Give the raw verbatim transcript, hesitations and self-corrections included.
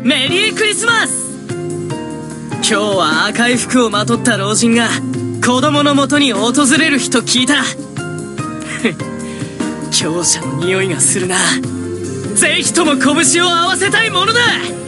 メリークリスマス。今日は赤い服をまとった老人が子供のもとに訪れる日と聞いた。強者の匂いがするな。ぜひとも拳を合わせたいものだ。